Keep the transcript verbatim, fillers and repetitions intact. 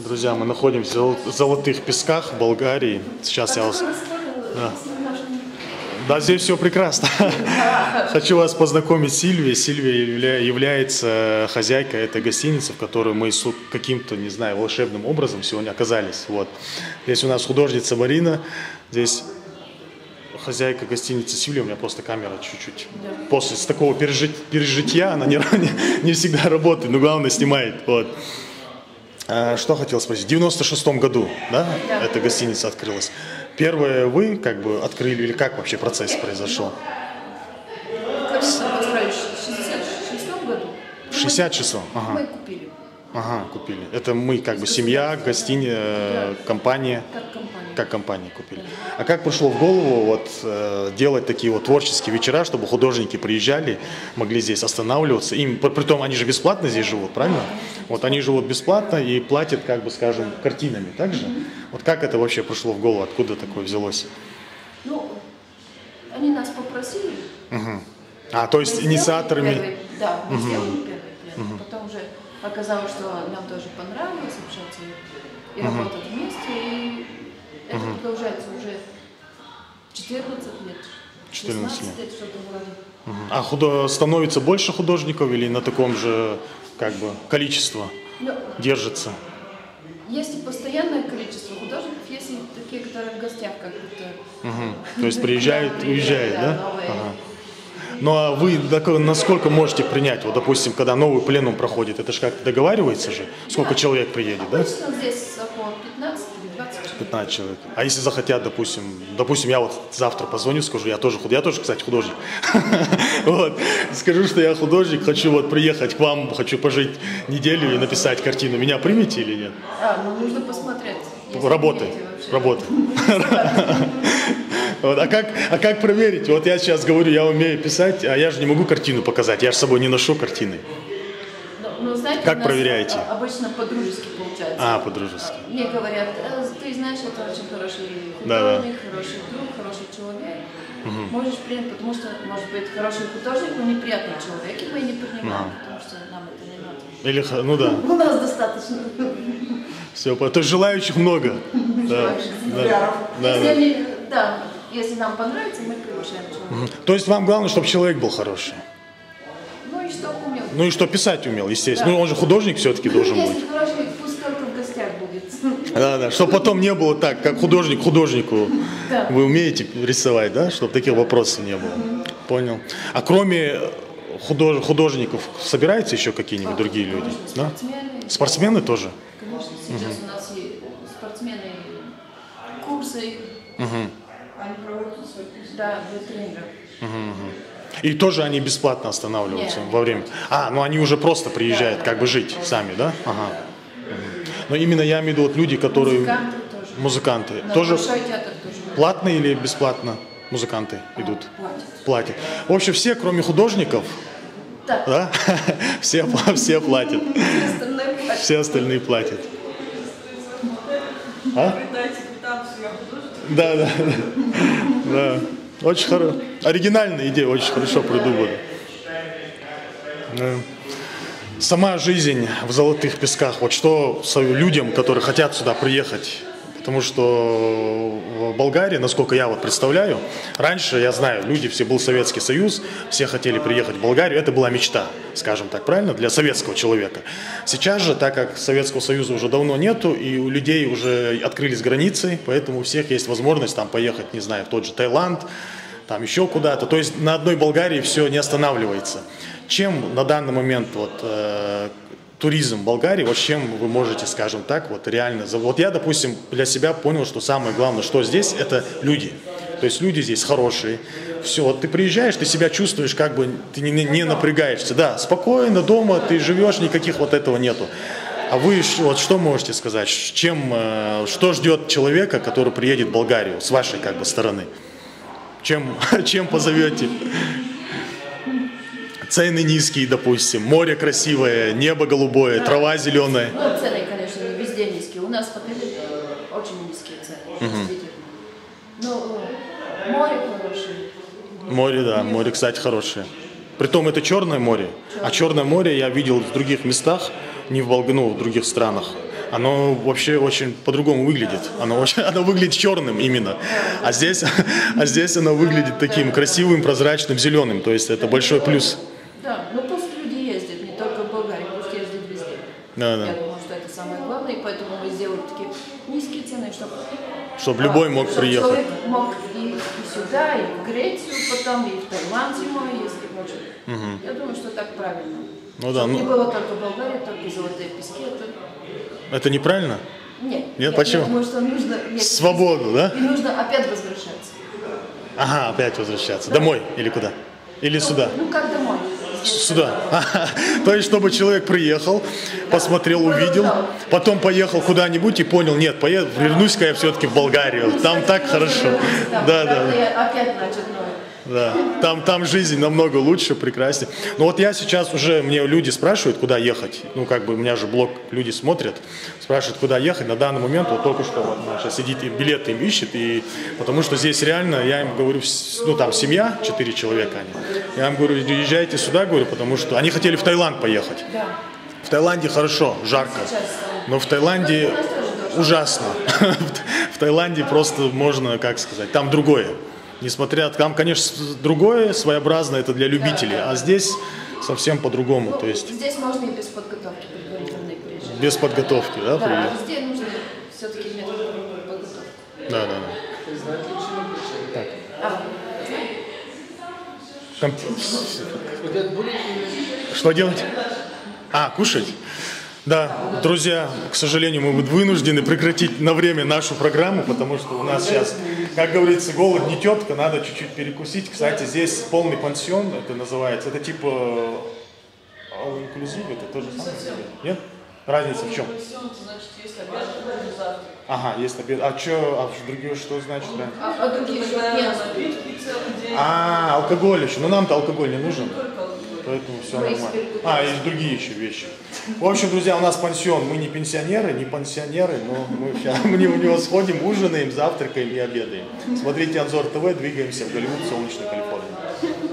Друзья, мы находимся в Золотых Песках, в Болгарии. Сейчас я вас... Да. Да, здесь все прекрасно. Хочу вас познакомить с Сильвией. Сильвия является хозяйкой этой гостиницы, в которой мы каким-то, не знаю, волшебным образом сегодня оказались. Вот. Здесь у нас художница Марина. Здесь хозяйка гостиницы Сильвия. У меня просто камера чуть-чуть. После с такого пережить, пережития она не, не, не всегда работает, но главное снимает. Вот. А, что хотел спросить? В девяносто шестом году, да, да, эта гостиница открылась. Первое вы как бы открыли или как вообще процесс произошел? Конечно, построили в шестьдесят шестом году. В шестьдесят шестом? Ага. Мы купили. Ага, купили. Это мы как бы семья, гостиница, да. компания. Как компания. Как компания купили. А как пришло в голову вот э, делать такие вот творческие вечера, чтобы художники приезжали, могли здесь останавливаться? Им, притом они же бесплатно здесь живут, правильно? Вот они живут бесплатно и платят, как бы скажем, картинами, так же? Вот как это вообще пришло в голову, откуда такое взялось? Ну, они нас попросили. Угу. А, то есть инициаторами... Первый, да, мы угу. сделали первый плен. Угу. Потом уже оказалось, что нам тоже понравилось общаться и, и угу. работать вместе. И это угу. продолжается уже четырнадцать лет. четырнадцать лет. лет что-то вроде. Угу. А худо... становится больше художников или на таком же как бы количество ну, держится? Есть и постоянное количество художников, есть и такие, которые в гостях как будто. Угу. То есть приезжают, уезжают, да? да? Ага. Ну а вы насколько можете принять, вот допустим, когда новый пленум проходит, это же как-то договаривается же, сколько да. человек приедет, да? Обычно здесь около пятнадцати или двадцати человек. пятнадцать человек. А если захотят, допустим, допустим, я вот завтра позвоню, скажу, я тоже, я тоже, кстати, художник. Вот, скажу, что я художник, хочу вот приехать к вам, хочу пожить неделю и написать картину. Меня примете или нет? А, ну нужно посмотреть. Работай, работай. Вот, а, как, а как проверить? Вот я сейчас говорю, я умею писать, а я же не могу картину показать, я же с собой не ношу картины. Ну, знаете, как проверяете? Обычно по-дружески получается. А, по-дружески. Мне говорят, ты знаешь, это очень хороший художник, да, да. хороший друг, хороший человек. Угу. Можешь принять, потому что, может быть, хороший художник, но неприятный человек, и мы не принимаем, угу. потому что нам это не надо. Или, ну да. У нас достаточно. Все, то есть желающих много. Да. Да. Да. Если они, да, если нам понравится, мы приглашаем человека. Угу. То есть вам главное, чтобы человек был хороший? Ну и что умел. Ну и что писать умел, естественно. Да. Ну он же художник все-таки должен если быть. Если хороший, пусть только в гостях будет. Да, да, чтобы потом не было так, как художник художнику. Да. Вы умеете рисовать, да? Чтобы таких вопросов не было. Угу. Понял. А кроме худож... художников собираются еще какие-нибудь а, другие люди? Да? Спортсмены. Спортсмены тоже? Конечно, сейчас угу. у нас есть спортсмены, курсы. Угу. Они проводят свои курсы. Да, для тренеров. Угу. И тоже они бесплатно останавливаются Нет. во время? А, ну они уже просто приезжают, да, как да, бы жить да. сами, да? Ага. Но именно я имею в виду вот люди, которые... Музыканты тоже. Музыканты. Да, тоже Большой театр тоже. Платные или бесплатно музыканты а, идут? Платят. Платят. В общем, все, кроме художников, да. Да? все, все платят. Все остальные платят. Все остальные платят. А? Да, да, да. да. Очень хорошо. Оригинальная идея, очень хорошо придумана. Да. Сама жизнь в Золотых Песках, вот что людям, которые хотят сюда приехать, потому что в Болгарии, насколько я вот представляю, раньше, я знаю, люди, все был Советский Союз, все хотели приехать в Болгарию, это была мечта, скажем так, правильно, для советского человека. Сейчас же, так как Советского Союза уже давно нету, и у людей уже открылись границы, поэтому у всех есть возможность там поехать, не знаю, в тот же Таиланд, там еще куда-то, то есть на одной Болгарии все не останавливается. Чем на данный момент вот, э, туризм в Болгарии, вот чем вы можете, скажем так, вот реально... Вот я, допустим, для себя понял, что самое главное, что здесь, это люди. То есть люди здесь хорошие. Все, вот ты приезжаешь, ты себя чувствуешь, как бы ты не, не напрягаешься. Да, спокойно дома, ты живешь, никаких вот этого нету. А вы вот что можете сказать, чем, э, что ждет человека, который приедет в Болгарию, с вашей как бы стороны? Чем, чем позовете? Цены низкие, допустим, море красивое, небо голубое, да. трава зеленая. Ну, цены, конечно, везде низкие. У нас в отеле очень низкие цены, угу. действительно. Но море хорошее. Море, да, море, кстати, хорошее. Притом это Черное море, черное. А Черное море я видел в других местах, не в Болгарии, ну, в других странах. оно вообще очень по-другому выглядит. Оно, очень, оно выглядит черным именно. А здесь, а здесь оно выглядит таким красивым, прозрачным, зеленым. То есть это большой плюс. Да, но пусть люди ездят, не только в Болгарии, пусть ездят везде. Да, да. Я думаю, что это самое главное, и поэтому мы сделали такие низкие цены, чтобы... Чтобы любой мог чтобы приехать. Человек мог и, и сюда, и в Грецию потом, и в Таиланд зимой, если хочет. Угу. Я думаю, что так правильно. Ну, да, ну... Не было только в Болгарии, только золотые пески. Это, это неправильно? Нет. Нет, нет, почему? Я думаю, что нужно... Свободу, да? И нужно опять возвращаться. Ага, опять возвращаться. Да. Домой или куда? Или ну, сюда? Ну, как домой. Сюда. То есть, чтобы человек приехал, посмотрел, увидел, потом поехал куда-нибудь и понял, нет, поеду, вернусь-ка я все-таки в Болгарию. Там так хорошо. Да, да. Опять начать новое. Да, там, там жизнь намного лучше, прекраснее. Но вот я сейчас уже, мне люди спрашивают, куда ехать. Ну, как бы у меня же блог, люди смотрят, спрашивают, куда ехать. На данный момент, вот только что вот, сейчас сидит и билеты им ищет. И, потому что здесь реально, я им говорю, ну, там семья, четыре человека они. Я им говорю, езжайте сюда, говорю, потому что они хотели в Таиланд поехать. В Таиланде хорошо, жарко. Но в Таиланде ужасно. В Таиланде просто можно, как сказать, там другое. Несмотря, там, конечно, другое, своеобразное, это для любителей, а здесь совсем по-другому. Ну, то есть здесь можно и без подготовки предварительной приезжать. Без подготовки, да? Да, а везде нужно все-таки метод подготовки. Да, да, да. Так. А, Ком... Что делать? А, кушать? Да, друзья, к сожалению, мы вынуждены прекратить на время нашу программу, потому что у нас сейчас, как говорится, голод не тетка, надо чуть-чуть перекусить. Кстати, здесь полный пансион, это называется, это типа all inclusive, это тоже самое? Нет? Разница в чем? Ага, есть обед. А что, а другие что значит? Да? А, а другие что? А, алкоголь еще. Ну нам-то алкоголь не нужен. Поэтому все нормально. А, есть другие еще вещи. В общем, друзья, у нас пансион. Мы не пенсионеры, не пансионеры, но мы, мы в него сходим, ужинаем, завтракаем и обедаем. Смотрите Анзор ТВ, двигаемся в Голливуд, солнечной Калифорнии.